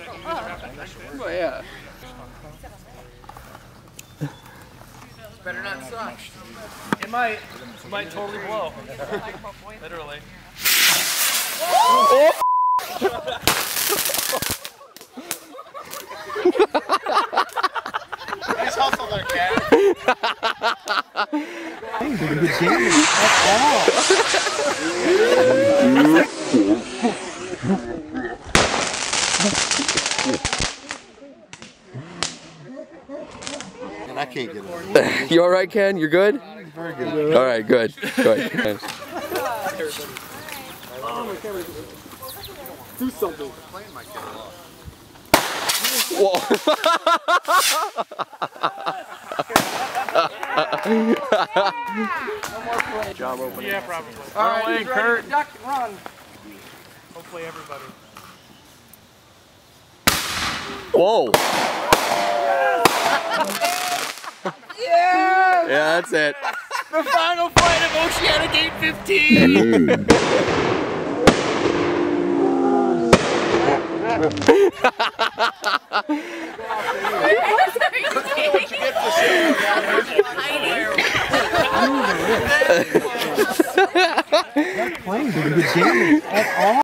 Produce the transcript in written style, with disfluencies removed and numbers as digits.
Oh yeah. Better not suck. It might totally blow. Literally. Oh. Nice hustle there, cat. And I can't get it. You all right, Ken? You're good? Very good. All right, good. Good. Do something. Whoa. Job opening. Yeah, probably. All right, Run away, Kurt. Duck, run. Hopefully everybody. Whoa. Yeah! Yeah, that's it. The final flight of Oceanic 815! That plane didn't get damaged at all.